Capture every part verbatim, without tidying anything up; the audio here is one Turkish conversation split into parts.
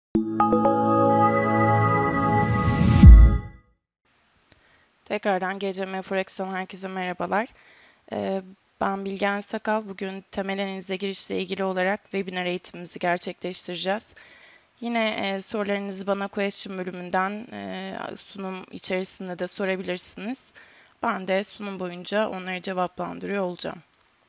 Tekrardan G C M Forex'ten herkese merhabalar. Ee, ben Bilgen Sakal. Bugün temel analize girişle ilgili olarak webinar eğitimimizi gerçekleştireceğiz. Yine e, sorularınızı bana question bölümünden e, sunum içerisinde de sorabilirsiniz. Ben de sunum boyunca onları cevaplandırıyor olacağım.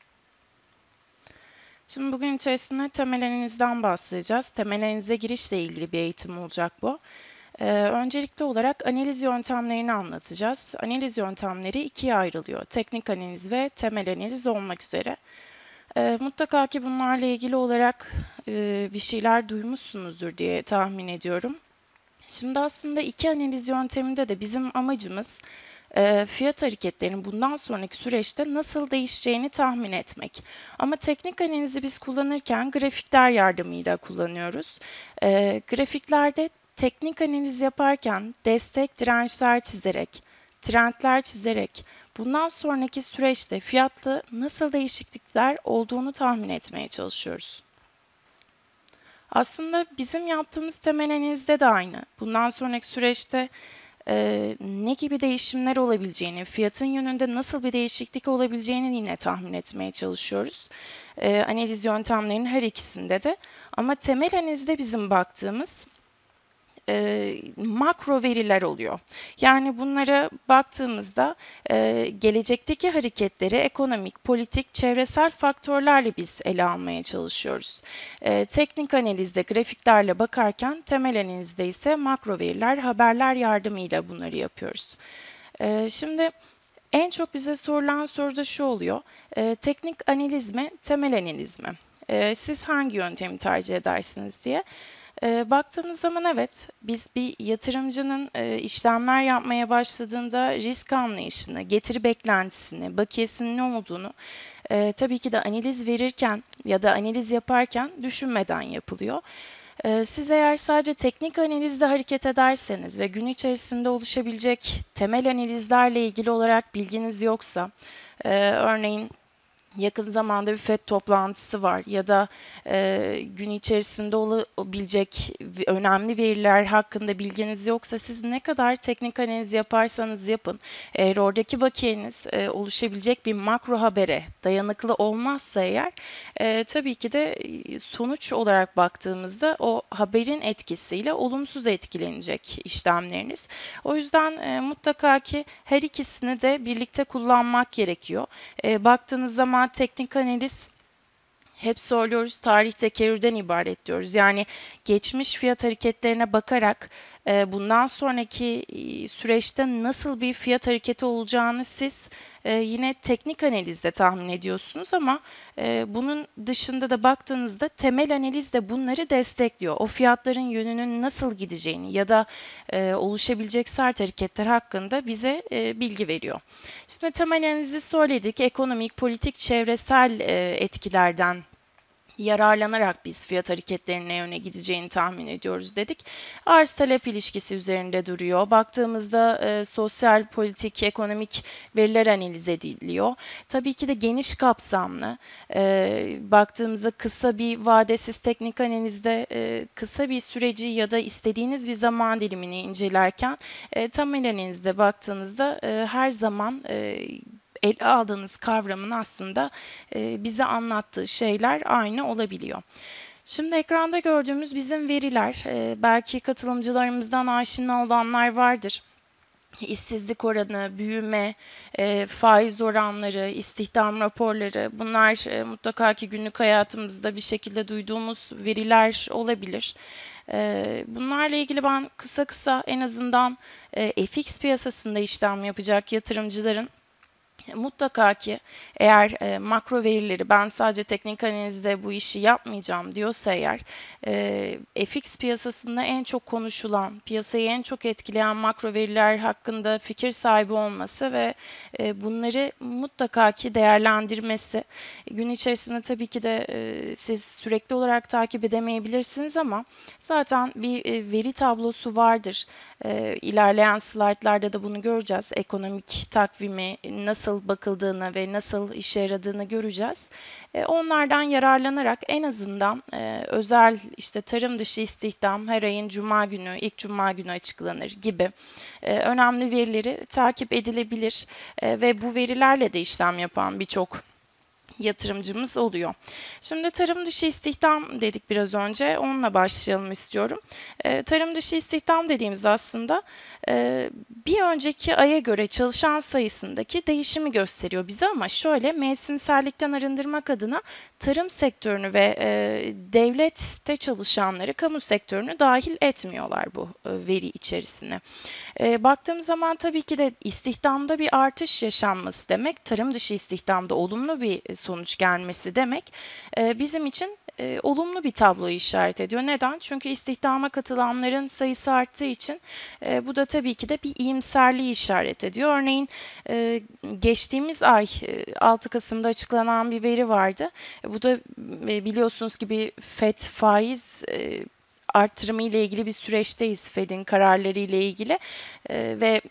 Şimdi bugün içerisinde temel analizden bahsedeceğiz. Temel analize girişle ilgili bir eğitim olacak bu. Ee, öncelikli olarak analiz yöntemlerini anlatacağız. Analiz yöntemleri ikiye ayrılıyor. Teknik analiz ve temel analiz olmak üzere. Ee, mutlaka ki bunlarla ilgili olarak e, bir şeyler duymuşsunuzdur diye tahmin ediyorum. Şimdi aslında iki analiz yönteminde de bizim amacımız e, fiyat hareketlerinin bundan sonraki süreçte nasıl değişeceğini tahmin etmek. Ama teknik analizi biz kullanırken grafikler yardımıyla kullanıyoruz. E, grafiklerde teknik analiz yaparken destek dirençler çizerek, trendler çizerek bundan sonraki süreçte fiyatta nasıl değişiklikler olduğunu tahmin etmeye çalışıyoruz. Aslında bizim yaptığımız temel analizde de aynı. Bundan sonraki süreçte e, ne gibi değişimler olabileceğini, fiyatın yönünde nasıl bir değişiklik olabileceğini yine tahmin etmeye çalışıyoruz. E, analiz yöntemlerinin her ikisinde de. Ama temel analizde bizim baktığımız e, makro veriler oluyor. Yani bunlara baktığımızda e, gelecekteki hareketleri ekonomik, politik, çevresel faktörlerle biz ele almaya çalışıyoruz. E, teknik analizde grafiklerle bakarken temel analizde ise makro veriler, haberler yardımıyla bunları yapıyoruz. E, şimdi en çok bize sorulan soru da şu oluyor. E, teknik analiz mi, temel analiz mi? E, siz hangi yöntemi tercih edersiniz diye. E, baktığımız zaman evet, biz bir yatırımcının e, işlemler yapmaya başladığında risk anlayışını, getiri beklentisini, bakiyesinin ne olduğunu e, tabii ki de analiz verirken ya da analiz yaparken düşünmeden yapılıyor. E, siz eğer sadece teknik analizde hareket ederseniz ve gün içerisinde oluşabilecek temel analizlerle ilgili olarak bilginiz yoksa, e, örneğin yakın zamanda bir FED toplantısı var ya da e, gün içerisinde olabilecek önemli veriler hakkında bilginiz yoksa siz ne kadar teknik analiz yaparsanız yapın, eğer oradaki bakiyeniz e, oluşabilecek bir makro habere dayanıklı olmazsa eğer e, tabii ki de sonuç olarak baktığımızda o haberin etkisiyle olumsuz etkilenecek işlemleriniz. O yüzden e, mutlaka ki her ikisini de birlikte kullanmak gerekiyor. E, baktığınız zaman teknik analiz hep söylüyoruz tarih tekerrürden ibaret diyoruz. Yani geçmiş fiyat hareketlerine bakarak e, bundan sonraki e, süreçte nasıl bir fiyat hareketi olacağını siz e, yine teknik analizde tahmin ediyorsunuz ama e, bunun dışında da baktığınızda temel analiz de bunları destekliyor. O fiyatların yönünün nasıl gideceğini ya da e, oluşabilecek sert hareketler hakkında bize e, bilgi veriyor. Şimdi temel analizi söyledik. Ekonomik, politik, çevresel e, etkilerden yararlanarak biz fiyat hareketlerinin ne yöne gideceğini tahmin ediyoruz dedik. Arz talep ilişkisi üzerinde duruyor. Baktığımızda e, sosyal, politik, ekonomik veriler analiz ediliyor. Tabii ki de geniş kapsamlı. E, baktığımızda kısa bir vadesiz teknik analizde e, kısa bir süreci ya da istediğiniz bir zaman dilimini incelerken e, temel analizde baktığınızda e, her zaman e, ele aldığınız kavramın aslında e, bize anlattığı şeyler aynı olabiliyor. Şimdi ekranda gördüğümüz bizim veriler, e, belki katılımcılarımızdan aşina olanlar vardır. İşsizlik oranı, büyüme, e, faiz oranları, istihdam raporları bunlar e, mutlaka ki günlük hayatımızda bir şekilde duyduğumuz veriler olabilir. E, bunlarla ilgili ben kısa kısa en azından e, F X piyasasında işlem yapacak yatırımcıların mutlaka ki eğer e, makro verileri ben sadece teknik analizde bu işi yapmayacağım diyorsa eğer e, F X piyasasında en çok konuşulan, piyasayı en çok etkileyen makro veriler hakkında fikir sahibi olması ve e, bunları mutlaka ki değerlendirmesi. Gün içerisinde tabii ki de e, siz sürekli olarak takip edemeyebilirsiniz ama zaten bir e, veri tablosu vardır. E, ilerleyen slaytlarda da bunu göreceğiz. Ekonomik takvimi nasıl nasıl bakıldığını ve nasıl işe yaradığını göreceğiz. E, onlardan yararlanarak en azından e, özel işte tarım dışı istihdam her ayın cuma günü, ilk cuma günü açıklanır gibi e, önemli verileri takip edilebilir e, ve bu verilerle de işlem yapan birçok yatırımcımız oluyor. Şimdi tarım dışı istihdam dedik biraz önce. Onunla başlayalım istiyorum. E, tarım dışı istihdam dediğimiz aslında e, bir önceki aya göre çalışan sayısındaki değişimi gösteriyor bize ama şöyle mevsimsellikten arındırmak adına tarım sektörünü ve e, devlette çalışanları, kamu sektörünü dahil etmiyorlar bu e, veri içerisine. E, baktığım zaman tabii ki de istihdamda bir artış yaşanması demek, tarım dışı istihdamda olumlu bir sonuç gelmesi demek e, bizim için e, olumlu bir tabloyu işaret ediyor. Neden? Çünkü istihdama katılanların sayısı arttığı için e, bu da tabii ki de bir iyimserliği işaret ediyor. Örneğin e, geçtiğimiz ay e, altı Kasım'da açıklanan bir veri vardı. E, bu da e, biliyorsunuz ki bir Fed faiz e, artırımı ile ilgili bir süreçteyiz, Fed'in kararları ile ilgili e, ve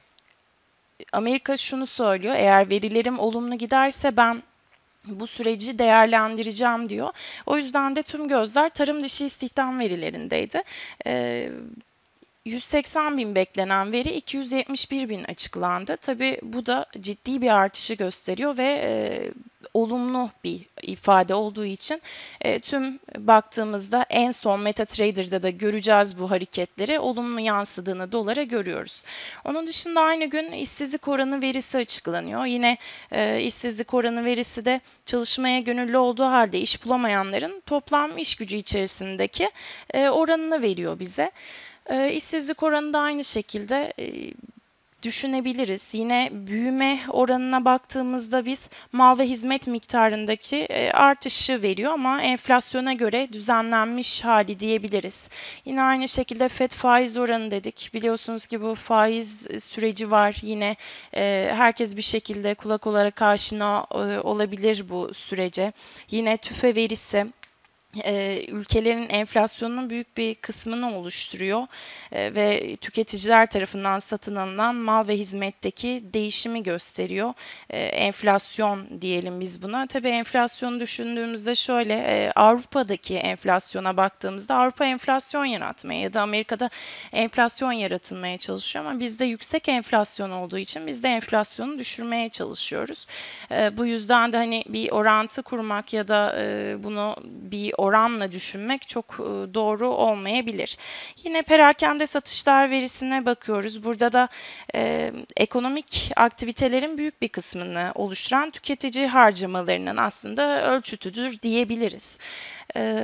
Amerika şunu söylüyor: eğer verilerim olumlu giderse ben bu süreci değerlendireceğim diyor. O yüzden de tüm gözler tarım dışı istihdam verilerindeydi. E, yüz seksen bin beklenen veri iki yüz yetmiş bir bin açıklandı. Tabii bu da ciddi bir artışı gösteriyor ve e, olumlu bir ifade olduğu için e, tüm baktığımızda en son MetaTrader'da da göreceğiz bu hareketleri, olumlu yansıdığını dolara görüyoruz. Onun dışında aynı gün işsizlik oranı verisi açıklanıyor. Yine e, işsizlik oranı verisi de çalışmaya gönüllü olduğu halde iş bulamayanların toplam iş gücü içerisindeki e, oranını veriyor bize. E, işsizlik oranı da aynı şekilde e, düşünebiliriz. Yine büyüme oranına baktığımızda biz mal ve hizmet miktarındaki e, artışı veriyor ama enflasyona göre düzenlenmiş hali diyebiliriz. Yine aynı şekilde Fed faiz oranı dedik. Biliyorsunuz ki bu faiz süreci var. Yine e, herkes bir şekilde kulak olarak aşina e, olabilir bu sürece. Yine tüfe verisi e, ülkelerin enflasyonunun büyük bir kısmını oluşturuyor e, ve tüketiciler tarafından satın alınan mal ve hizmetteki değişimi gösteriyor. E, enflasyon diyelim biz buna. Tabii enflasyonu düşündüğümüzde şöyle e, Avrupa'daki enflasyona baktığımızda Avrupa enflasyon yaratmaya ya da Amerika'da enflasyon yaratılmaya çalışıyor ama bizde yüksek enflasyon olduğu için biz de enflasyonu düşürmeye çalışıyoruz. E, bu yüzden de hani bir orantı kurmak ya da e, bunu bir oranla düşünmek çok doğru olmayabilir. Yine perakende satışlar verisine bakıyoruz. Burada da e, ekonomik aktivitelerin büyük bir kısmını oluşturan tüketici harcamalarının aslında ölçütüdür diyebiliriz. E,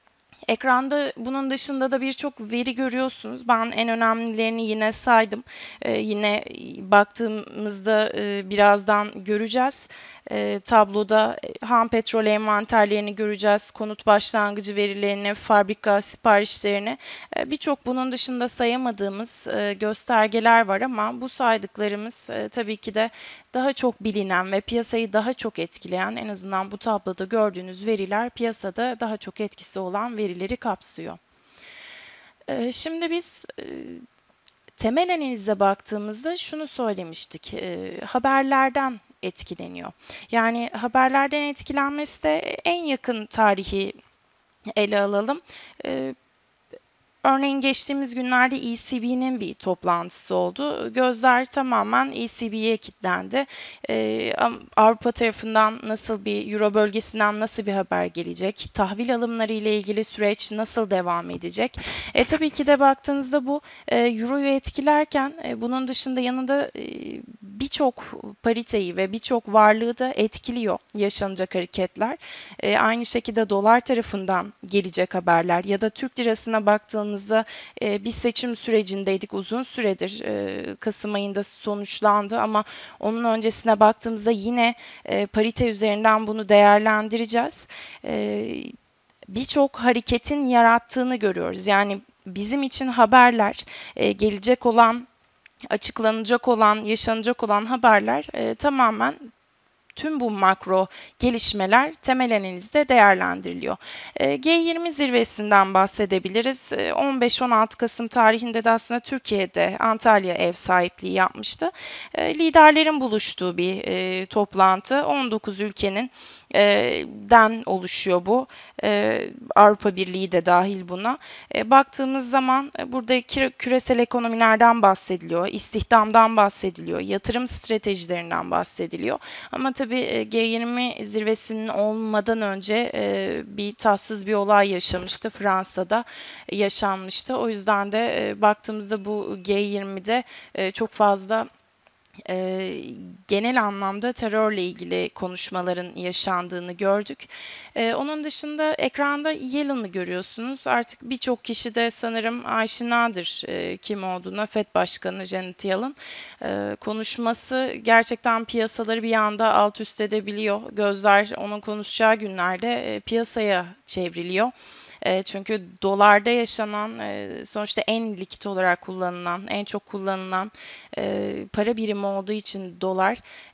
Ekranda bunun dışında da birçok veri görüyorsunuz. Ben en önemlilerini yine saydım. Ee, yine baktığımızda e, birazdan göreceğiz. E, tabloda ham petrol envanterlerini göreceğiz. Konut başlangıcı verilerini, fabrika siparişlerini. E, birçok bunun dışında sayamadığımız e, göstergeler var ama bu saydıklarımız e, tabii ki de daha çok bilinen ve piyasayı daha çok etkileyen, en azından bu tabloda gördüğünüz veriler piyasada daha çok etkisi olan verileri kapsıyor. E, şimdi biz e, temel analize baktığımızda şunu söylemiştik, e, haberlerden etkileniyor. Yani haberlerden etkilenmesi de en yakın tarihi ele alalım. E, Örneğin geçtiğimiz günlerde E C B'nin bir toplantısı oldu. Gözler tamamen E C B'ye kilitlendi. Ee, Avrupa tarafından nasıl bir, Euro bölgesinden nasıl bir haber gelecek? Tahvil alımları ile ilgili süreç nasıl devam edecek? E, tabii ki de baktığınızda bu e, Euro'yu etkilerken e, bunun dışında yanında e, birçok pariteyi ve birçok varlığı da etkiliyor yaşanacak hareketler. E, aynı şekilde dolar tarafından gelecek haberler ya da Türk lirasına baktığımızda e, bir seçim sürecindeydik uzun süredir. E, Kasım ayında sonuçlandı ama onun öncesine baktığımızda yine e, parite üzerinden bunu değerlendireceğiz. E, Birçok hareketin yarattığını görüyoruz. Yani bizim için haberler, e, gelecek olan, açıklanacak olan, yaşanacak olan haberler e, tamamen tüm bu makro gelişmeler temel analizde değerlendiriliyor. G yirmi zirvesinden bahsedebiliriz. on beş on altı Kasım tarihinde de aslında Türkiye'de Antalya ev sahipliği yapmıştı. Liderlerin buluştuğu bir toplantı. on dokuz ülkenin den oluşuyor bu. Avrupa Birliği de dahil buna. Baktığımız zaman burada küresel ekonomilerden bahsediliyor, istihdamdan bahsediliyor, yatırım stratejilerinden bahsediliyor. Ama tabii G yirmi zirvesinin olmadan önce bir tatsız bir olay yaşamıştı. Fransa'da yaşanmıştı. O yüzden de baktığımızda bu G yirmide çok fazla E, genel anlamda terörle ilgili konuşmaların yaşandığını gördük. E, onun dışında ekranda Yellen'ı görüyorsunuz. Artık birçok kişi de sanırım aşinadır e, kim olduğuna. Fed Başkanı Janet Yellen. E, konuşması gerçekten piyasaları bir anda alt üst edebiliyor. Gözler onun konuşacağı günlerde e, piyasaya çevriliyor. Çünkü dolarda yaşanan, sonuçta en likit olarak kullanılan, en çok kullanılan para birimi olduğu için dolar,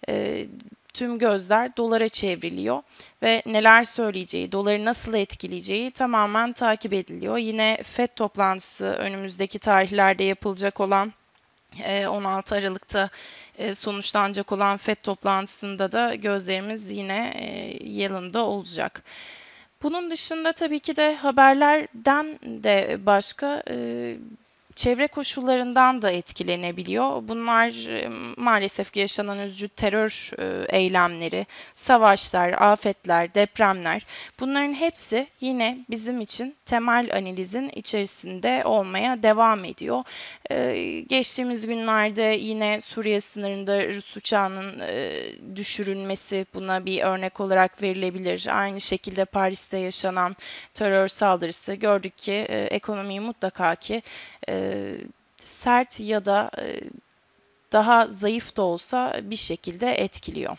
tüm gözler dolara çevriliyor ve neler söyleyeceği, doları nasıl etkileyeceği tamamen takip ediliyor. Yine Fed toplantısı önümüzdeki tarihlerde yapılacak olan on altı Aralık'ta sonuçlanacak olan Fed toplantısında da gözlerimiz yine Yellen'da olacak. Bunun dışında tabii ki de haberlerden de başka e, çevre koşullarından da etkilenebiliyor. Bunlar e, maalesef ki yaşanan üzücü terör e, eylemleri, savaşlar, afetler, depremler. Bunların hepsi yine bizim için temel analizin içerisinde olmaya devam ediyor. E, geçtiğimiz günlerde yine Suriye sınırında Rus uçağının e, düşürülmesi buna bir örnek olarak verilebilir. Aynı şekilde Paris'te yaşanan terör saldırısı gördük ki e, ekonomiyi mutlaka ki e, sert ya da e, daha zayıf da olsa bir şekilde etkiliyor.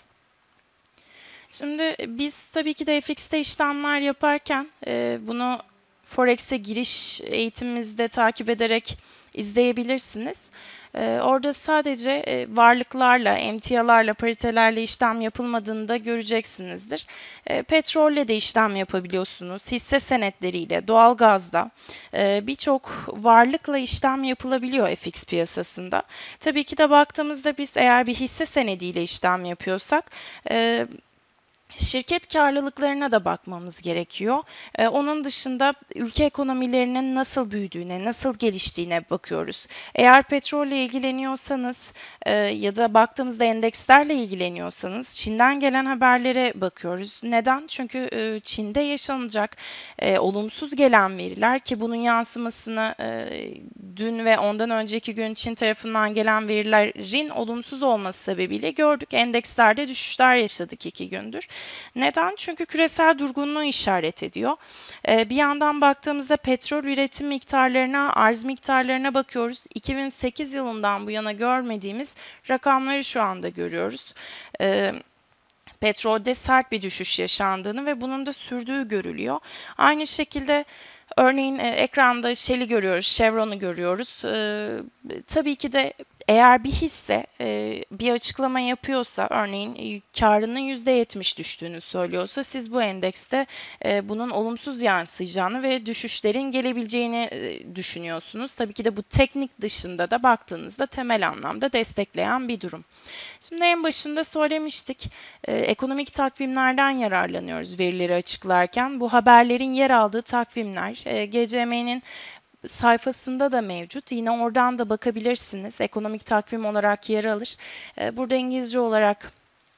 Şimdi biz tabii ki de F X'te işlemler yaparken e, bunu Forex'e giriş eğitimimizde takip ederek izleyebilirsiniz. Ee, orada sadece e, varlıklarla, emtialarla, paritelerle işlem yapılmadığını da göreceksinizdir. E, petrolle de işlem yapabiliyorsunuz. Hisse senetleriyle, doğalgazda e, birçok varlıkla işlem yapılabiliyor F X piyasasında. Tabii ki de baktığımızda biz eğer bir hisse senediyle işlem yapıyorsak, e, şirket karlılıklarına da bakmamız gerekiyor. Ee, onun dışında ülke ekonomilerinin nasıl büyüdüğüne, nasıl geliştiğine bakıyoruz. Eğer petrolle ilgileniyorsanız e, ya da baktığımızda endekslerle ilgileniyorsanız Çin'den gelen haberlere bakıyoruz. Neden? Çünkü e, Çin'de yaşanacak e, olumsuz gelen veriler ki bunun yansımasını e, dün ve ondan önceki gün Çin tarafından gelen verilerin olumsuz olması sebebiyle gördük. Endekslerde düşüşler yaşadık iki gündür. Neden? Çünkü küresel durgunluğu işaret ediyor. Ee, bir yandan baktığımızda petrol üretim miktarlarına, arz miktarlarına bakıyoruz. iki bin sekiz yılından bu yana görmediğimiz rakamları şu anda görüyoruz. Ee, petrolde sert bir düşüş yaşandığını ve bunun da sürdüğü görülüyor. Aynı şekilde örneğin e, ekranda Shell'i görüyoruz, Chevron'u görüyoruz. Ee, tabii ki de eğer bir hisse e, bir açıklama yapıyorsa, örneğin e, karının yüzde yetmiş düştüğünü söylüyorsa, siz bu endekste e, bunun olumsuz yansıyacağını ve düşüşlerin gelebileceğini e, düşünüyorsunuz. Tabii ki de bu teknik dışında da baktığınızda temel anlamda destekleyen bir durum. Şimdi en başında söylemiştik, e, ekonomik takvimlerden yararlanıyoruz verileri açıklarken. Bu haberlerin yer aldığı takvimler, e, G C M'nin sayfasında da mevcut. Yine oradan da bakabilirsiniz. Ekonomik takvim olarak yer alır. Burada İngilizce olarak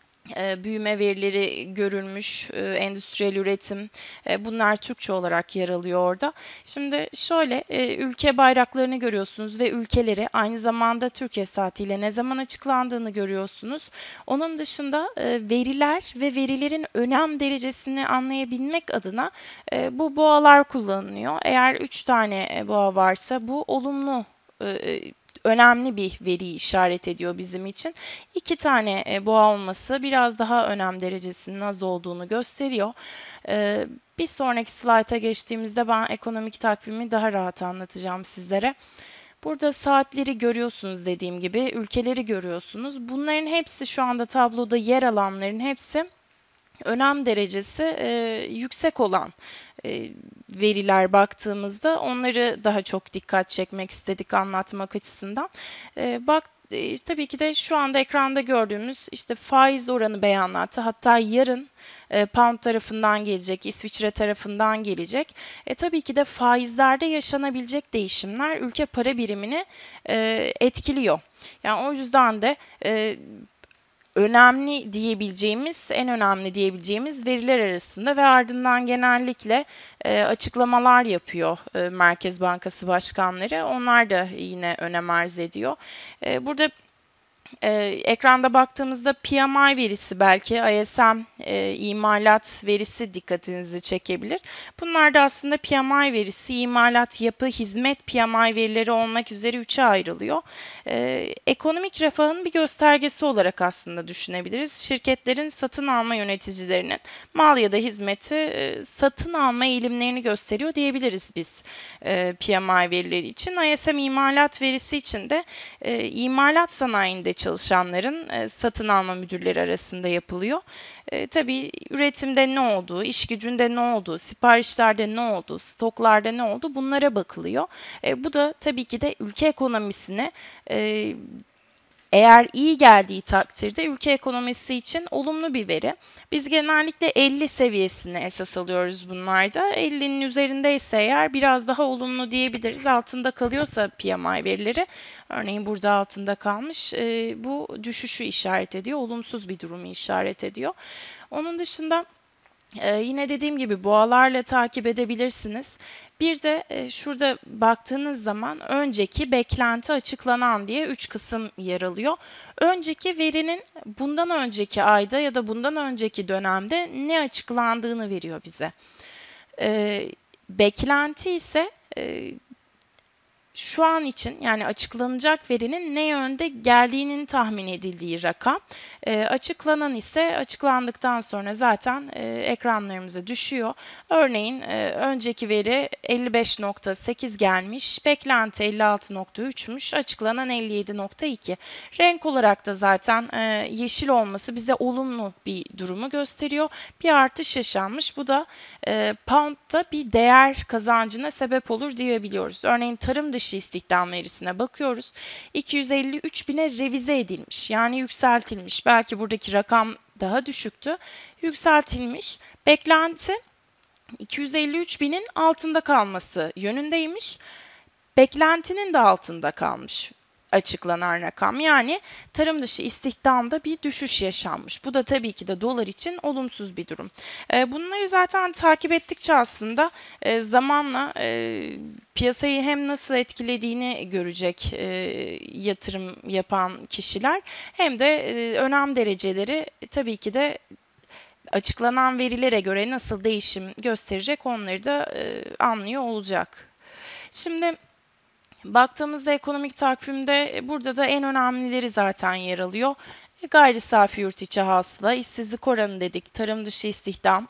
büyüme verileri görülmüş, endüstriyel üretim, bunlar Türkçe olarak yer alıyor orada. Şimdi şöyle, ülke bayraklarını görüyorsunuz ve ülkeleri aynı zamanda Türkiye saatiyle ne zaman açıklandığını görüyorsunuz. Onun dışında veriler ve verilerin önem derecesini anlayabilmek adına bu boğalar kullanılıyor. Eğer üç tane boğa varsa bu olumlu önemli bir veriyi işaret ediyor bizim için. İki tane boğa olması biraz daha önem derecesinin az olduğunu gösteriyor. Bir sonraki slayta geçtiğimizde ben ekonomik takvimi daha rahat anlatacağım sizlere. Burada saatleri görüyorsunuz dediğim gibi, ülkeleri görüyorsunuz. Bunların hepsi şu anda tabloda yer alanların hepsi önem derecesi e, yüksek olan e, veriler baktığımızda onları daha çok dikkat çekmek istedik anlatmak açısından. E, bak e, tabii ki de şu anda ekranda gördüğümüz işte faiz oranı beyanatı, hatta yarın e, Pound tarafından gelecek, İsviçre tarafından gelecek. E, tabii ki de faizlerde yaşanabilecek değişimler ülke para birimini e, etkiliyor. Yani o yüzden de e, önemli diyebileceğimiz, en önemli diyebileceğimiz veriler arasında ve ardından genellikle e, açıklamalar yapıyor e, Merkez Bankası başkanları. Onlar da yine önem arz ediyor. E, burada Ee, ekranda baktığımızda P M I verisi, belki I S M e, imalat verisi dikkatinizi çekebilir. Bunlar da aslında P M I verisi, imalat, yapı, hizmet P M I verileri olmak üzere üçe ayrılıyor. Ee, ekonomik refahın bir göstergesi olarak aslında düşünebiliriz. Şirketlerin satın alma yöneticilerinin mal ya da hizmeti e, satın alma eğilimlerini gösteriyor diyebiliriz biz e, P M I verileri için. I S M imalat verisi için de e, imalat sanayinde çalışanların e, satın alma müdürleri arasında yapılıyor. E, tabii üretimde ne olduğu, iş gücünde ne olduğu, siparişlerde ne olduğu, stoklarda ne olduğu, bunlara bakılıyor. E, bu da tabii ki de ülke ekonomisine e, eğer iyi geldiği takdirde ülke ekonomisi için olumlu bir veri. Biz genellikle elli seviyesini esas alıyoruz bunlarda. ellinin üzerindeyse eğer biraz daha olumlu diyebiliriz. Altında kalıyorsa P M I verileri, örneğin burada altında kalmış, e, bu düşüşü işaret ediyor, olumsuz bir durumu işaret ediyor. Onun dışında Ee, yine dediğim gibi boğalarla takip edebilirsiniz. Bir de e, şurada baktığınız zaman önceki, beklenti, açıklanan diye üç kısım yer alıyor. Önceki verinin bundan önceki ayda ya da bundan önceki dönemde ne açıklandığını veriyor bize. Ee, beklenti ise e, şu an için, yani açıklanacak verinin ne yönde geldiğinin tahmin edildiği rakam. E, açıklanan ise açıklandıktan sonra zaten e, ekranlarımıza düşüyor. Örneğin e, önceki veri elli beş nokta sekiz gelmiş, beklenti elli altı nokta üçmüş, açıklanan elli yedi nokta iki. Renk olarak da zaten e, yeşil olması bize olumlu bir durumu gösteriyor. Bir artış yaşanmış. Bu da e, Pound'da bir değer kazancına sebep olur diyebiliyoruz. Örneğin tarım dışı istihdam verisine bakıyoruz. iki yüz elli üç bine revize edilmiş, yani yükseltilmiş. Belki buradaki rakam daha düşüktü. Yükseltilmiş. Beklenti iki yüz elli üç binin altında kalması yönündeymiş. Beklentinin de altında kalmış açıklanan rakam. Yani tarım dışı istihdamda bir düşüş yaşanmış. Bu da tabii ki de dolar için olumsuz bir durum. Bunları zaten takip ettikçe aslında zamanla piyasayı hem nasıl etkilediğini görecek yatırım yapan kişiler, hem de önem dereceleri tabii ki de açıklanan verilere göre nasıl değişim gösterecek, onları da anlıyor olacak. Şimdi baktığımızda ekonomik takvimde burada da en önemlileri zaten yer alıyor. Gayri safi yurt içi hasıla, işsizlik oranı dedik, tarım dışı istihdam,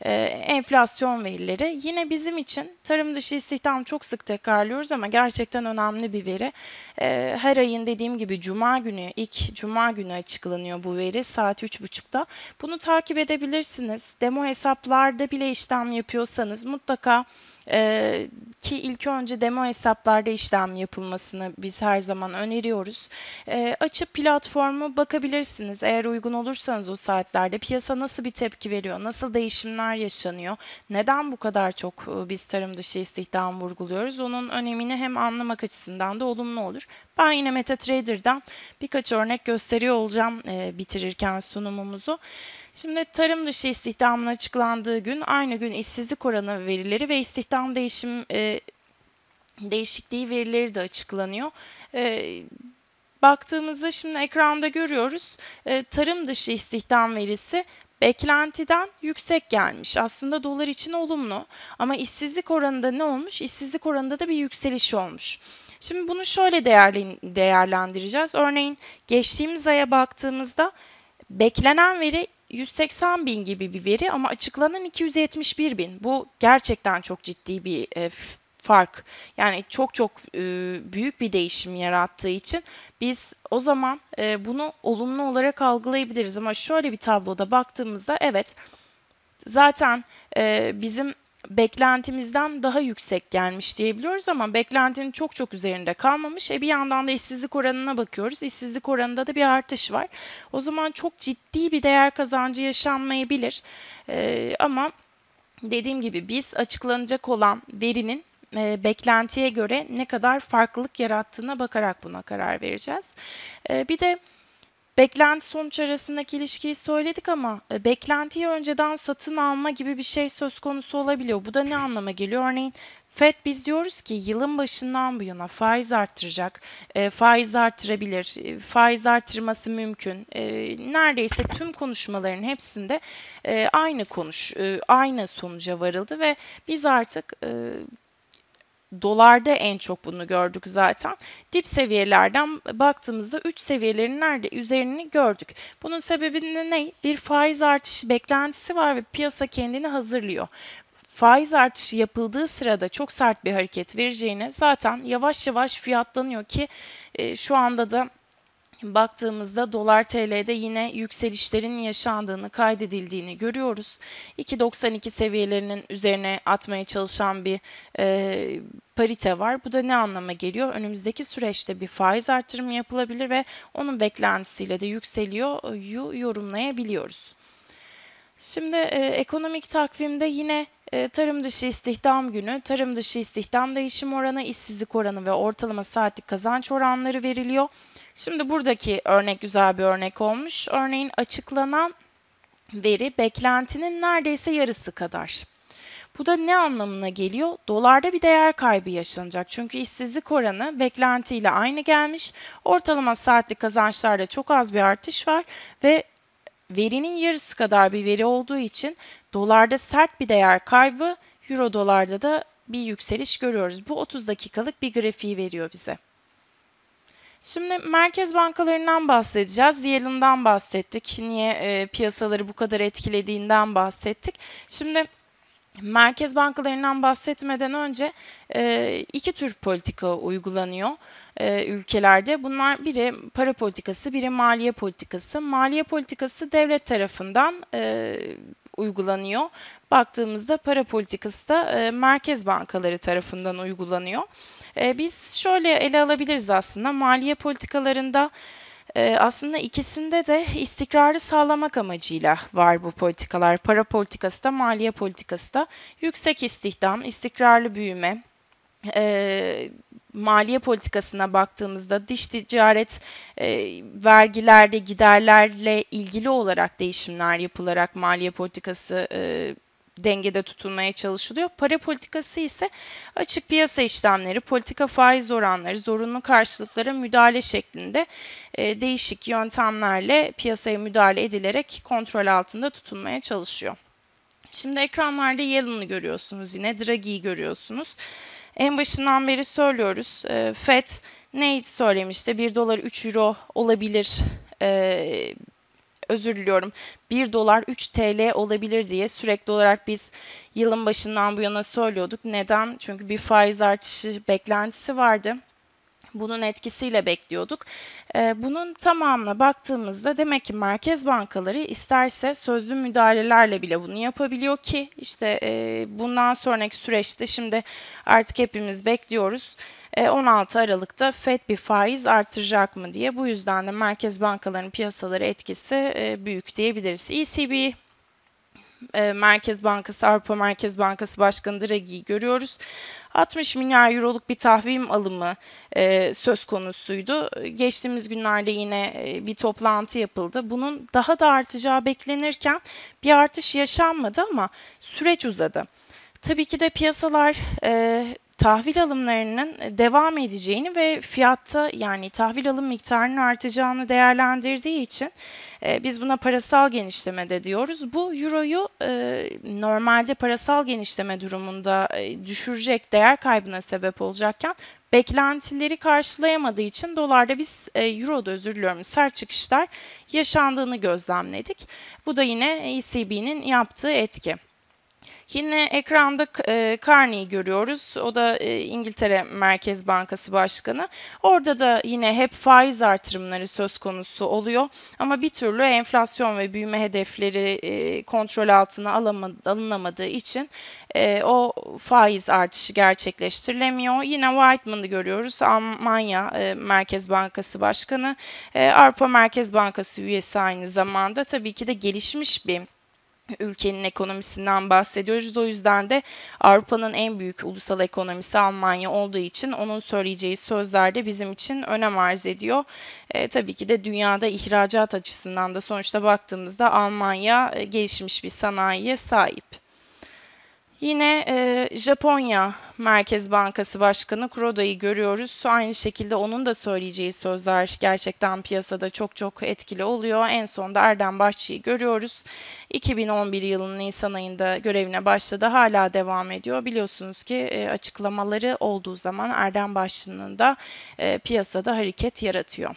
enflasyon verileri. Yine bizim için tarım dışı istihdam çok sık tekrarlıyoruz ama gerçekten önemli bir veri. Her ayın dediğim gibi Cuma günü, ilk Cuma günü açıklanıyor bu veri saat üç buçukta. Bunu takip edebilirsiniz. Demo hesaplarda bile işlem yapıyorsanız mutlaka Ee, ki ilk önce demo hesaplarda işlem yapılmasını biz her zaman öneriyoruz. Ee, açıp platformu bakabilirsiniz. Eğer uygun olursanız o saatlerde piyasa nasıl bir tepki veriyor, nasıl değişimler yaşanıyor, neden bu kadar çok biz tarım dışı istihdam vurguluyoruz, onun önemini hem anlamak açısından da olumlu olur. Ben yine MetaTrader'dan birkaç örnek gösteriyor olacağım e, bitirirken sunumumuzu. Şimdi tarım dışı istihdamın açıklandığı gün, aynı gün işsizlik oranı verileri ve istihdam değişim e, değişikliği verileri de açıklanıyor. E, baktığımızda şimdi ekranda görüyoruz, e, tarım dışı istihdam verisi beklentiden yüksek gelmiş. Aslında dolar için olumlu ama işsizlik oranında ne olmuş? İşsizlik oranında da bir yükseliş olmuş. Şimdi bunu şöyle değerlendireceğiz. Örneğin geçtiğimiz aya baktığımızda beklenen veri yüz seksen bin gibi bir veri ama açıklanan iki yüz yetmiş bir bin. Bu gerçekten çok ciddi bir e, fark, yani çok çok e, büyük bir değişim yarattığı için biz o zaman e, bunu olumlu olarak algılayabiliriz. Ama şöyle bir tabloda baktığımızda evet, zaten e, bizim beklentimizden daha yüksek gelmiş diyebiliyoruz ama beklentinin çok çok üzerinde kalmamış. E bir yandan da işsizlik oranına bakıyoruz. İşsizlik oranında da bir artış var. O zaman çok ciddi bir değer kazancı yaşanmayabilir. E, ama dediğim gibi biz açıklanacak olan verinin e, beklentiye göre ne kadar farklılık yarattığına bakarak buna karar vereceğiz. E, bir de beklenti sonuç arasındaki ilişkiyi söyledik ama e, beklentiyi önceden satın alma gibi bir şey söz konusu olabiliyor. Bu da ne anlama geliyor? Örneğin Fed, biz diyoruz ki yılın başından bu yana faiz arttıracak, e, faiz arttırabilir, e, faiz arttırması mümkün. E, neredeyse tüm konuşmaların hepsinde e, aynı konuş, e, aynı sonuca varıldı ve biz artık e, dolarda en çok bunu gördük zaten. Dip seviyelerden baktığımızda üç seviyelerin nerede üzerini gördük. Bunun sebebinde ne? Bir faiz artışı beklentisi var ve piyasa kendini hazırlıyor. Faiz artışı yapıldığı sırada çok sert bir hareket vereceğine zaten yavaş yavaş fiyatlanıyor ki e, şu anda da baktığımızda dolar T L'de yine yükselişlerin yaşandığını, kaydedildiğini görüyoruz. iki nokta doksan iki seviyelerinin üzerine atmaya çalışan bir e, parite var. Bu da ne anlama geliyor? Önümüzdeki süreçte bir faiz artırımı yapılabilir ve onun beklentisiyle de yükseliyor yorumlayabiliyoruz. Şimdi e, ekonomik takvimde yine e, tarım dışı istihdam günü, tarım dışı istihdam değişim oranı, işsizlik oranı ve ortalama saatlik kazanç oranları veriliyor. Şimdi buradaki örnek güzel bir örnek olmuş. Örneğin açıklanan veri beklentinin neredeyse yarısı kadar. Bu da ne anlamına geliyor? Dolarda bir değer kaybı yaşanacak. Çünkü işsizlik oranı beklentiyle aynı gelmiş. Ortalama saatlik kazançlarda çok az bir artış var ve verinin yarısı kadar bir veri olduğu için dolarda sert bir değer kaybı, euro dolarda da bir yükseliş görüyoruz. Bu otuz dakikalık bir grafiği veriyor bize. Şimdi merkez bankalarından bahsedeceğiz. Yellen'dan bahsettik. Niye e, piyasaları bu kadar etkilediğinden bahsettik. Şimdi merkez bankalarından bahsetmeden önce e, iki tür politika uygulanıyor e, ülkelerde. Bunlar biri para politikası, biri maliye politikası. Maliye politikası devlet tarafından e, uygulanıyor. Baktığımızda para politikası da e, merkez bankaları tarafından uygulanıyor. E, biz şöyle ele alabiliriz aslında. Maliye politikalarında e, aslında ikisinde de istikrarı sağlamak amacıyla var bu politikalar. Para politikası da, maliye politikası da. Yüksek istihdam, istikrarlı büyüme, e, maliye politikasına baktığımızda dış ticaret e, vergilerde giderlerle ilgili olarak değişimler yapılarak maliye politikası e, dengede tutulmaya çalışılıyor. Para politikası ise açık piyasa işlemleri, politika faiz oranları, zorunlu karşılıklara müdahale şeklinde e, değişik yöntemlerle piyasaya müdahale edilerek kontrol altında tutulmaya çalışıyor. Şimdi ekranlarda Yellen'ı görüyorsunuz, yine Draghi'yi görüyorsunuz. En başından beri söylüyoruz. E, Fed neydi söylemişti? bir dolar üç euro olabilir. E, özür diliyorum. bir dolar üç T L olabilir diye sürekli olarak biz yılın başından bu yana söylüyorduk. Neden? Çünkü bir faiz artışı beklentisi vardı. Bunun etkisiyle bekliyorduk. Bunun tamamına baktığımızda demek ki merkez bankaları isterse sözlü müdahalelerle bile bunu yapabiliyor ki işte bundan sonraki süreçte şimdi artık hepimiz bekliyoruz. on altı Aralık'ta Fed bir faiz artıracak mı diye. Bu yüzden de merkez bankalarının piyasalara etkisi büyük diyebiliriz. E C B Merkez Bankası, Avrupa Merkez Bankası Başkanı Draghi'yi görüyoruz. altmış milyar euroluk bir tahvim alımı e, söz konusuydu. Geçtiğimiz günlerde yine e, bir toplantı yapıldı. Bunun daha da artacağı beklenirken bir artış yaşanmadı ama süreç uzadı. Tabii ki de piyasalar e, tahvil alımlarının devam edeceğini ve fiyatta yani tahvil alım miktarının artacağını değerlendirdiği için e, biz buna parasal genişleme de diyoruz. Bu euroyu e, normalde parasal genişleme durumunda e, düşürecek, değer kaybına sebep olacakken beklentileri karşılayamadığı için dolarda biz e, euroda özür diliyorum sert çıkışlar yaşandığını gözlemledik. Bu da yine E C B'nin yaptığı etki. Yine ekranda e, Carney'i görüyoruz. O da e, İngiltere Merkez Bankası Başkanı. Orada da yine hep faiz artırımları söz konusu oluyor. Ama bir türlü enflasyon ve büyüme hedefleri e, kontrol altına alamadı, alınamadığı için e, o faiz artışı gerçekleştirilemiyor. Yine Whiteman'ı görüyoruz. Almanya e, Merkez Bankası Başkanı. E, Avrupa Merkez Bankası üyesi aynı zamanda. Tabii ki de gelişmiş bir ülkenin ekonomisinden bahsediyoruz. O yüzden de Avrupa'nın en büyük ulusal ekonomisi Almanya olduğu için onun söyleyeceği sözler de bizim için önem arz ediyor. E, tabii ki de dünyada ihracat açısından da sonuçta baktığımızda Almanya e, gelişmiş bir sanayiye sahip. Yine e, Japonya Merkez Bankası Başkanı Kuroda'yı görüyoruz. Aynı şekilde onun da söyleyeceği sözler gerçekten piyasada çok çok etkili oluyor. En son da Erdem Bahçı'yı görüyoruz. iki bin on bir yılının Nisan ayında görevine başladı. Hala devam ediyor. Biliyorsunuz ki e, açıklamaları olduğu zaman Erdem Bahçı'nın da e, piyasada hareket yaratıyor.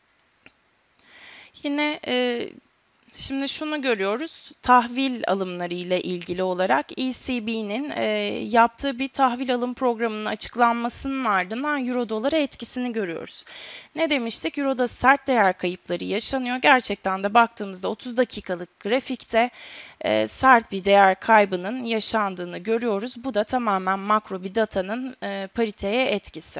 Yine e, Şimdi şunu görüyoruz, tahvil alımları ile ilgili olarak E C B'nin e, yaptığı bir tahvil alım programının açıklanmasının ardından Euro dolara etkisini görüyoruz. Ne demiştik? Euro'da sert değer kayıpları yaşanıyor. Gerçekten de baktığımızda otuz dakikalık grafikte e, sert bir değer kaybının yaşandığını görüyoruz. Bu da tamamen makro bir datanın e, pariteye etkisi.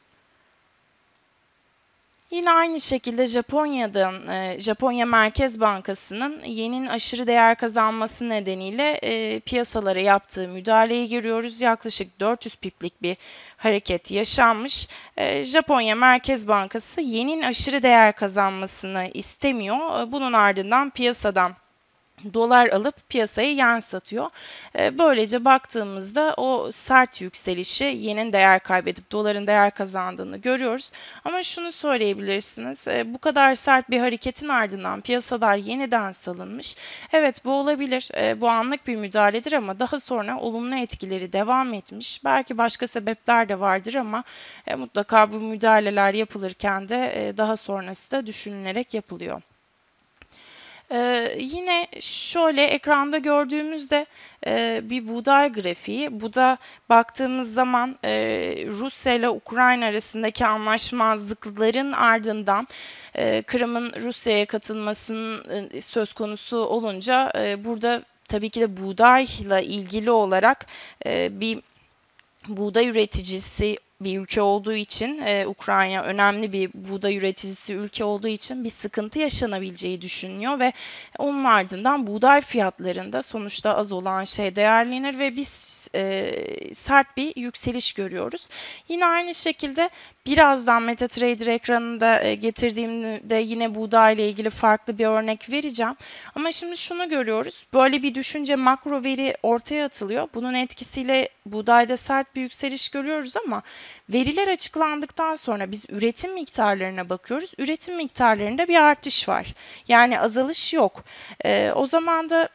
Yine aynı şekilde Japonya'dan, e, Japonya Merkez Bankası'nın yenin aşırı değer kazanması nedeniyle e, piyasalara yaptığı müdahaleyi görüyoruz. Yaklaşık dört yüz piplik bir hareket yaşanmış. E, Japonya Merkez Bankası yenin aşırı değer kazanmasını istemiyor. E, bunun ardından piyasadan dolar alıp piyasaya yen satıyor. Böylece baktığımızda o sert yükselişi yenin değer kaybedip doların değer kazandığını görüyoruz. Ama şunu söyleyebilirsiniz, bu kadar sert bir hareketin ardından piyasalar yeniden salınmış. Evet, bu olabilir, bu anlık bir müdahaledir ama daha sonra olumlu etkileri devam etmiş. Belki başka sebepler de vardır ama mutlaka bu müdahaleler yapılırken de daha sonrası da düşünülerek yapılıyor. Ee, yine şöyle ekranda gördüğümüzde e, bir buğday grafiği. Bu da baktığımız zaman e, Rusya ile Ukrayna arasındaki anlaşmazlıkların ardından e, Kırım'ın Rusya'ya katılmasının e, söz konusu olunca e, burada tabii ki de buğdayla ilgili olarak e, bir buğday üreticisi bir ülke olduğu için e, Ukrayna önemli bir buğday üreticisi ülke olduğu için bir sıkıntı yaşanabileceği düşünülüyor ve onun ardından buğday fiyatlarında sonuçta az olan şey değerlenir ve biz e, sert bir yükseliş görüyoruz. Yine aynı şekilde birazdan MetaTrader ekranında e, getirdiğimde yine buğday ile ilgili farklı bir örnek vereceğim. Ama şimdi şunu görüyoruz. Böyle bir düşünce makro veri ortaya atılıyor. Bunun etkisiyle buğdayda sert bir yükseliş görüyoruz ama veriler açıklandıktan sonra biz üretim miktarlarına bakıyoruz. Üretim miktarlarında bir artış var. Yani azalış yok. Ee, o zaman da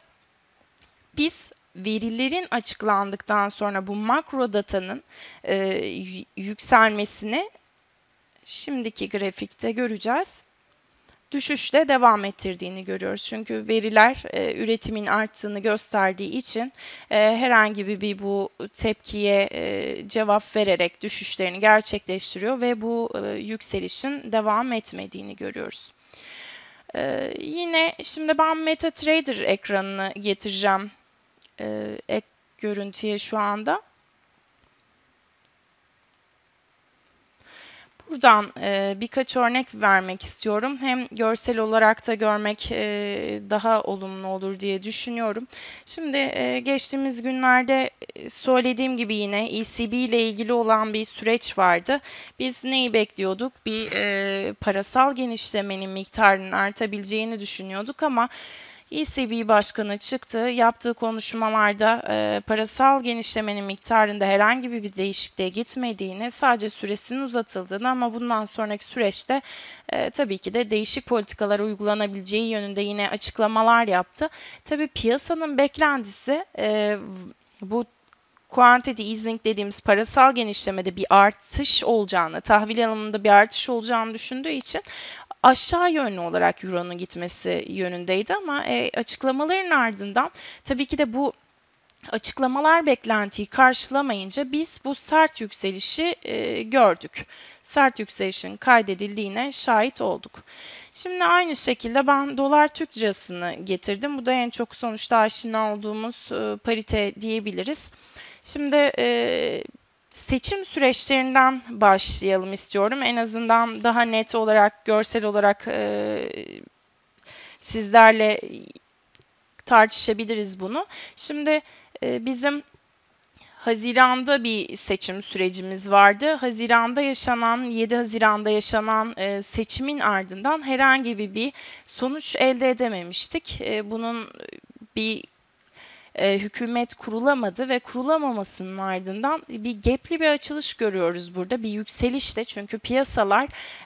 biz verilerin açıklandıktan sonra bu makro datanın e, yükselmesini şimdiki grafikte göreceğiz. Düşüşle devam ettirdiğini görüyoruz. Çünkü veriler e, üretimin arttığını gösterdiği için e, herhangi bir, bir bu tepkiye e, cevap vererek düşüşlerini gerçekleştiriyor ve bu e, yükselişin devam etmediğini görüyoruz. E, yine şimdi ben MetaTrader ekranını getireceğim e, ek görüntüye şu anda. Buradan e, birkaç örnek vermek istiyorum. Hem görsel olarak da görmek e, daha olumlu olur diye düşünüyorum. Şimdi e, geçtiğimiz günlerde söylediğim gibi yine E C B ile ilgili olan bir süreç vardı. Biz neyi bekliyorduk? Bir e, parasal genişlemenin miktarının artabileceğini düşünüyorduk ama E C B Başkanı çıktı. Yaptığı konuşmalarda e, parasal genişlemenin miktarında herhangi bir değişikliğe gitmediğini, sadece süresinin uzatıldığını ama bundan sonraki süreçte e, tabii ki de değişik politikalar uygulanabileceği yönünde yine açıklamalar yaptı. Tabii piyasanın beklentisi e, bu quantity easing dediğimiz parasal genişlemede bir artış olacağını, tahvil alımında bir artış olacağını düşündüğü için aşağı yönlü olarak Euro'nun gitmesi yönündeydi ama e, açıklamaların ardından tabii ki de bu Açıklamalar beklentiyi karşılamayınca biz bu sert yükselişi e, gördük. Sert yükselişin kaydedildiğine şahit olduk. Şimdi aynı şekilde ben dolar Türk lirasını getirdim. Bu da en çok sonuçta aşina olduğumuz e, parite diyebiliriz. Şimdi e, seçim süreçlerinden başlayalım istiyorum. En azından daha net olarak, görsel olarak e, sizlerle tartışabiliriz bunu. Şimdi e, bizim Haziran'da bir seçim sürecimiz vardı. Haziran'da yaşanan, yedi Haziran'da yaşanan e, seçimin ardından herhangi bir, bir sonuç elde edememiştik. E, bunun bir e, hükümet kurulamadı ve kurulamamasının ardından bir gap'li bir açılış görüyoruz burada. Bir yükselişte, çünkü piyasalar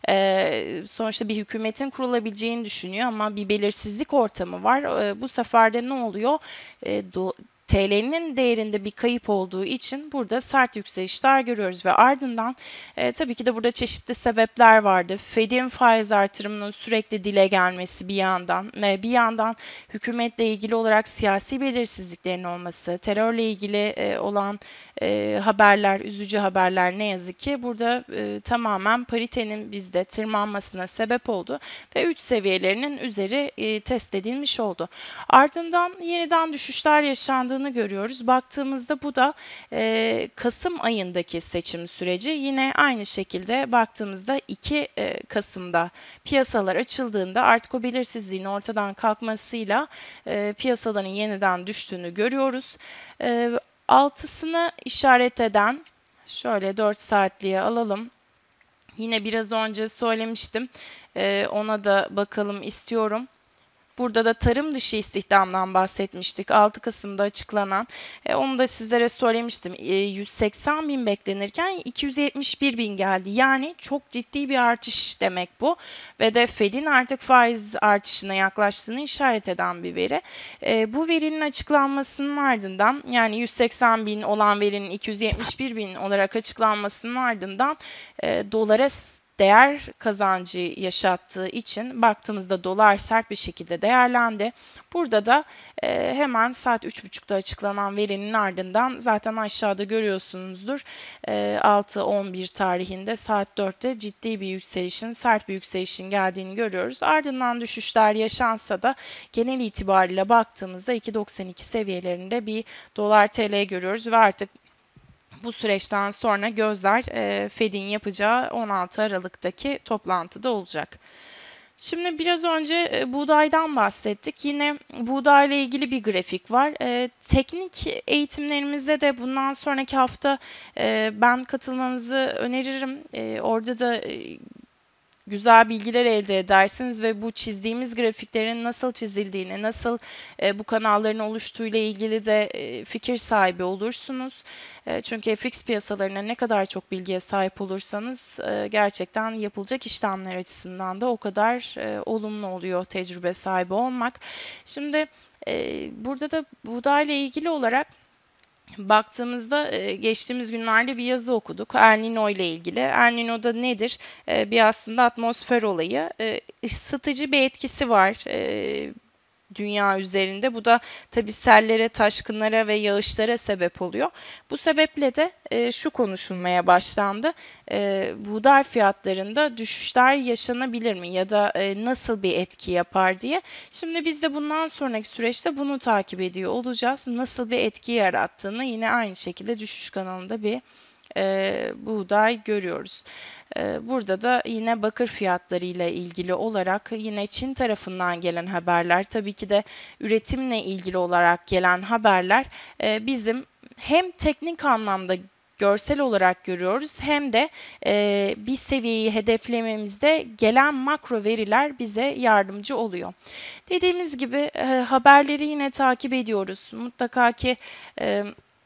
e, sonuçta bir hükümetin kurulabileceğini düşünüyor ama bir belirsizlik ortamı var. E, bu sefer de ne oluyor? E, do, T L'nin değerinde bir kayıp olduğu için burada sert yükselişler görüyoruz ve ardından e, tabii ki de burada çeşitli sebepler vardı. Fed'in faiz artırımının sürekli dile gelmesi bir yandan ve bir yandan hükümetle ilgili olarak siyasi belirsizliklerin olması, terörle ilgili e, olan e, haberler, üzücü haberler ne yazık ki burada e, tamamen paritenin bizde tırmanmasına sebep oldu ve üç seviyelerinin üzeri e, test edilmiş oldu. Ardından yeniden düşüşler yaşandığını görüyoruz. Baktığımızda bu da e, Kasım ayındaki seçim süreci. Yine aynı şekilde baktığımızda iki e, Kasım'da piyasalar açıldığında artık o belirsizliğin ortadan kalkmasıyla e, piyasaların yeniden düştüğünü görüyoruz. E, altısını işaret eden, şöyle dört saatliğe alalım. Yine biraz önce söylemiştim. E, ona da bakalım istiyorum. Burada da tarım dışı istihdamdan bahsetmiştik. altı Kasım'da açıklanan. E, onu da sizlere söylemiştim. E, yüz seksen bin beklenirken iki yüz yetmiş bir bin geldi. Yani çok ciddi bir artış demek bu. Ve de Fed'in artık faiz artışına yaklaştığını işaret eden bir veri. E, bu verinin açıklanmasının ardından, yani yüz seksen bin olan verinin iki yüz yetmiş bir bin olarak açıklanmasının ardından e, dolara değer kazancı yaşattığı için baktığımızda dolar sert bir şekilde değerlendi. Burada da e, hemen saat üç buçukta açıklanan verinin ardından zaten aşağıda görüyorsunuzdur. E, altı on bir tarihinde saat dörtte ciddi bir yükselişin, sert bir yükselişin geldiğini görüyoruz. Ardından düşüşler yaşansa da genel itibariyle baktığımızda iki doksan iki seviyelerinde bir dolar T L görüyoruz ve artık bu süreçten sonra gözler e, Fed'in yapacağı on altı Aralık'taki toplantıda olacak. Şimdi biraz önce e, buğdaydan bahsettik. Yine buğdayla ilgili bir grafik var. E, teknik eğitimlerimizde de bundan sonraki hafta e, ben katılmanızı öneririm. E, orada da e, güzel bilgiler elde edersiniz ve bu çizdiğimiz grafiklerin nasıl çizildiğini, nasıl e, bu kanalların oluştuğuyla ilgili de e, fikir sahibi olursunuz. E, çünkü F X piyasalarına ne kadar çok bilgiye sahip olursanız e, gerçekten yapılacak işlemler açısından da o kadar e, olumlu oluyor tecrübe sahibi olmak. Şimdi e, burada da buğdayla ilgili olarak baktığımızda geçtiğimiz günlerde bir yazı okuduk El Niño ile ilgili. El Niño'da nedir? Bir aslında atmosfer olayı. Isıtıcı bir etkisi var dünya üzerinde. Bu da tabii sellere, taşkınlara ve yağışlara sebep oluyor. Bu sebeple de e, şu konuşulmaya başlandı. E, buğday fiyatlarında düşüşler yaşanabilir mi ya da e, nasıl bir etki yapar diye. Şimdi biz de bundan sonraki süreçte bunu takip ediyor olacağız. Nasıl bir etki yarattığını yine aynı şekilde düşüş kanalında bir e, buğday görüyoruz. E, burada da yine bakır fiyatları ile ilgili olarak yine Çin tarafından gelen haberler, tabii ki de üretimle ilgili olarak gelen haberler e, bizim hem teknik anlamda görsel olarak görüyoruz hem de e, bir seviyeyi hedeflememizde gelen makro veriler bize yardımcı oluyor. Dediğimiz gibi e, haberleri yine takip ediyoruz. Mutlaka ki e,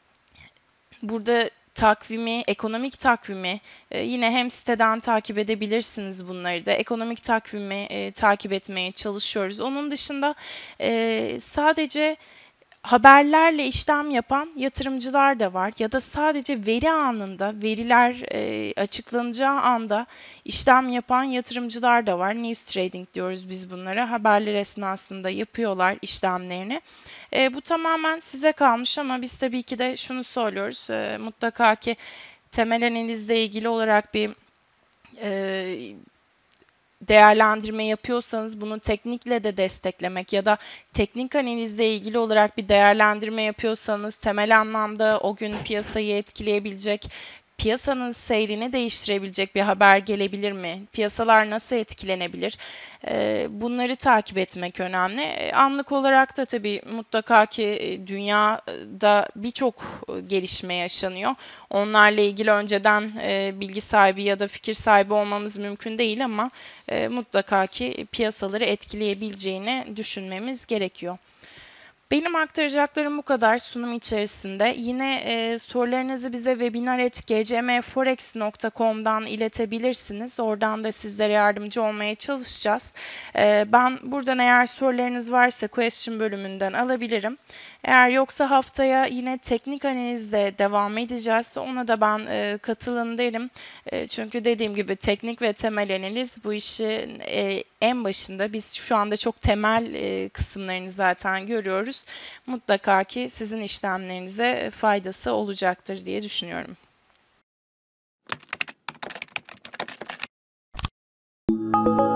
burada takvimi, ekonomik takvimi e, yine hem siteden takip edebilirsiniz bunları da. Ekonomik takvimi e, takip etmeye çalışıyoruz. Onun dışında e, sadece Haberlerle işlem yapan yatırımcılar da var ya da sadece veri anında, veriler e, açıklanacağı anda işlem yapan yatırımcılar da var. News trading diyoruz biz bunlara. Haberler esnasında yapıyorlar işlemlerini. E, bu tamamen size kalmış ama biz tabii ki de şunu söylüyoruz. E, mutlaka ki temel analizle ilgili olarak bir e, değerlendirme yapıyorsanız bunu teknikle de desteklemek ya da teknik analizle ilgili olarak bir değerlendirme yapıyorsanız temel anlamda o gün piyasayı etkileyebilecek, piyasanın seyrini değiştirebilecek bir haber gelebilir mi? Piyasalar nasıl etkilenebilir? Bunları takip etmek önemli. Anlık olarak da tabii mutlaka ki dünyada birçok gelişme yaşanıyor. Onlarla ilgili önceden bilgi sahibi ya da fikir sahibi olmamız mümkün değil ama mutlaka ki piyasaları etkileyebileceğini düşünmemiz gerekiyor. Benim aktaracaklarım bu kadar sunum içerisinde. Yine e, sorularınızı bize webinar at g c m forex nokta com'dan iletebilirsiniz. Oradan da sizlere yardımcı olmaya çalışacağız. E, ben buradan eğer sorularınız varsa question bölümünden alabilirim. Eğer yoksa haftaya yine teknik analizle devam edeceğiz. Ona da ben e, katılın derim. E, çünkü dediğim gibi teknik ve temel analiz bu işi e, en başında biz şu anda çok temel e, kısımlarını zaten görüyoruz. Mutlaka ki sizin işlemlerinize faydası olacaktır diye düşünüyorum. Müzik